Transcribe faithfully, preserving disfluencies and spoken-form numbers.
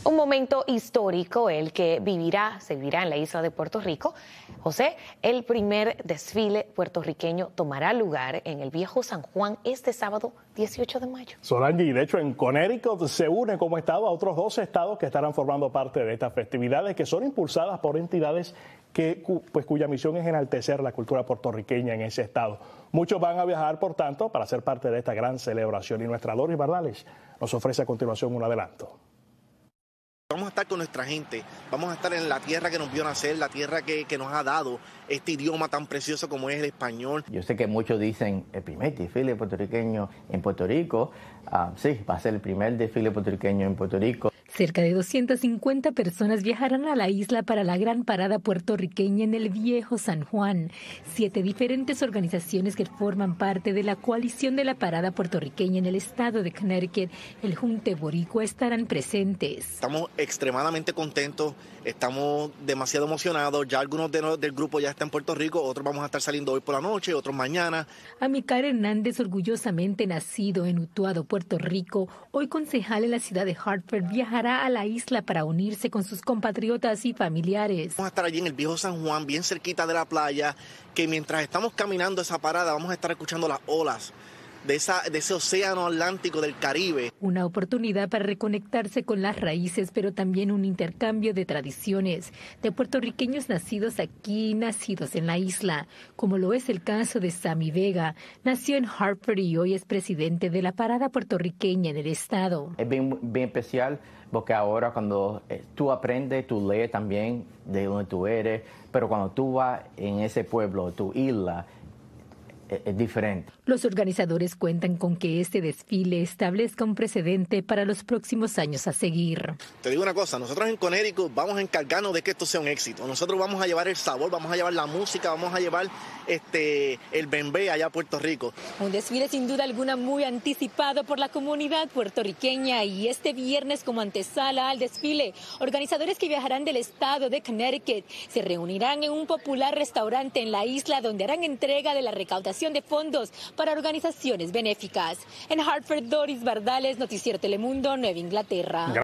Un momento histórico el que vivirá, se vivirá en la isla de Puerto Rico. José, el primer desfile puertorriqueño tomará lugar en el Viejo San Juan este sábado dieciocho de mayo. Solange, y de hecho en Connecticut se une como estado a otros dos estados que estarán formando parte de estas festividades que son impulsadas por entidades que, pues, cuya misión es enaltecer la cultura puertorriqueña en ese estado. Muchos van a viajar, por tanto, para ser parte de esta gran celebración y nuestra Doris Bardales nos ofrece a continuación un adelanto. Vamos a estar con nuestra gente, vamos a estar en la tierra que nos vio nacer, la tierra que, que nos ha dado este idioma tan precioso como es el español. Yo sé que muchos dicen el primer desfile puertorriqueño en Puerto Rico. Uh, sí, va a ser el primer desfile puertorriqueño en Puerto Rico. Cerca de doscientas cincuenta personas viajarán a la isla para la gran parada puertorriqueña en el Viejo San Juan. Siete diferentes organizaciones que forman parte de la coalición de la parada puertorriqueña en el estado de Connecticut, el Junte Boricua, estarán presentes. Estamos extremadamente contentos, estamos demasiado emocionados. Ya algunos de los, del grupo ya están en Puerto Rico, otros vamos a estar saliendo hoy por la noche, otros mañana. Amílcar Hernández, orgullosamente nacido en Utuado, Puerto Rico, hoy concejal en la ciudad de Hartford, viajará a la isla para unirse con sus compatriotas y familiares. Vamos a estar allí en el Viejo San Juan, bien cerquita de la playa, que mientras estamos caminando esa parada vamos a estar escuchando las olas de, esa, de ese océano Atlántico del Caribe. Una oportunidad para reconectarse con las raíces, pero también un intercambio de tradiciones de puertorriqueños nacidos aquí, nacidos en la isla, como lo es el caso de Sammy Vega. Nació en Hartford y hoy es presidente de la parada puertorriqueña en el estado. Es bien, bien especial porque ahora cuando tú aprendes, tú lees también de donde tú eres, pero cuando tú vas en ese pueblo, tu isla, es diferente. Los organizadores cuentan con que este desfile establezca un precedente para los próximos años a seguir. Te digo una cosa, nosotros en Connecticut vamos a encargarnos de que esto sea un éxito. Nosotros vamos a llevar el sabor, vamos a llevar la música, vamos a llevar este el bembé allá a Puerto Rico. Un desfile sin duda alguna muy anticipado por la comunidad puertorriqueña, y este viernes, como antesala al desfile, organizadores que viajarán del estado de Connecticut se reunirán en un popular restaurante en la isla donde harán entrega de la recaudación de fondos para organizaciones benéficas. En Hartford, Doris Bardales, Noticiero Telemundo, Nueva Inglaterra.